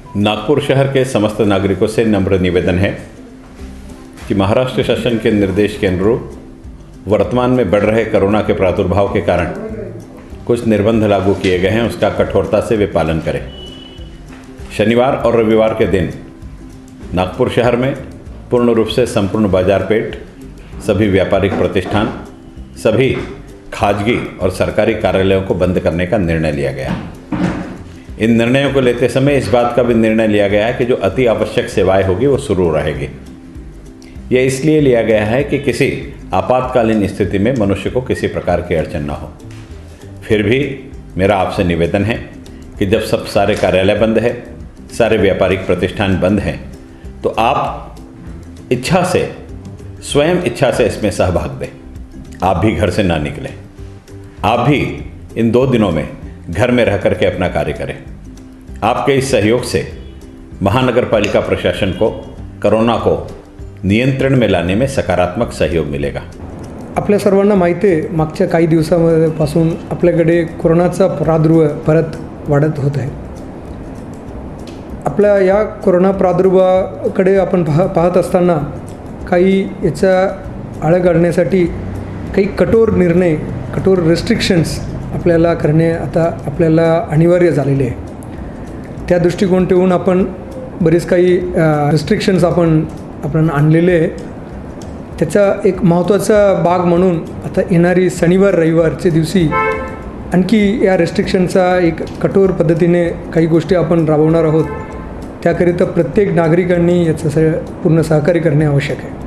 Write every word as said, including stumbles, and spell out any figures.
नागपुर शहर के समस्त नागरिकों से नम्र निवेदन है कि महाराष्ट्र शासन के निर्देश के अनुरूप वर्तमान में बढ़ रहे कोरोना के प्रादुर्भाव के कारण कुछ निर्बंध लागू किए गए हैं, उसका कठोरता से वे पालन करें। शनिवार और रविवार के दिन नागपुर शहर में पूर्ण रूप से संपूर्ण बाजार पेट, सभी व्यापारिक प्रतिष्ठान, सभी खाजगी और सरकारी कार्यालयों को बंद करने का निर्णय लिया गया। इन निर्णयों को लेते समय इस बात का भी निर्णय लिया गया है कि जो अति आवश्यक सेवाएं होगी वो शुरू रहेगी। यह इसलिए लिया गया है कि किसी आपातकालीन स्थिति में मनुष्य को किसी प्रकार की अड़चन ना हो। फिर भी मेरा आपसे निवेदन है कि जब सब सारे कार्यालय बंद है, सारे व्यापारिक प्रतिष्ठान बंद हैं, तो आप इच्छा से, स्वयं इच्छा से इसमें सहभाग दें। आप भी घर से ना निकलें। आप भी इन दो दिनों में घर में रह करके अपना कार्य करें। आपके इस सहयोग से महानगर पालिका प्रशासन को कोरोना को नियंत्रण में लाने में सकारात्मक सहयोग मिलेगा। आपल्या सर्वांना माहिती आहे, मागच्या काही दिवसांपासून आपल्याकडे कोरोनाचा प्रादुर्भाव परत वाढत होत आहे। आपल्या या कोरोना प्रादुर्भावाकडे आपण पाह पाहत असताना काही याचा आळा घालण्यासाठी काही कठोर निर्णय, कठोर रेस्ट्रिक्शन्स आपल्याला करणे आता आपल्याला अनिवार्य झालेले आहे। त्या दृष्टिकोन ठेवून आपण बरेच काही रेस्ट्रिक्शन्स आपण आपण आणलेले आहे। त्याचा एक महत्त्वाचा भाग म्हणून आता येणारी शनिवार रविवारच्या दिवशी आणखी या रेस्ट्रिक्शनचा एक कठोर पद्धतीने काही गोष्टी आपण राबवणार आहोत। त्याकरिता प्रत्येक नागरिकांनी याचं पूर्ण सहकार्य करणे आवश्यक आहे।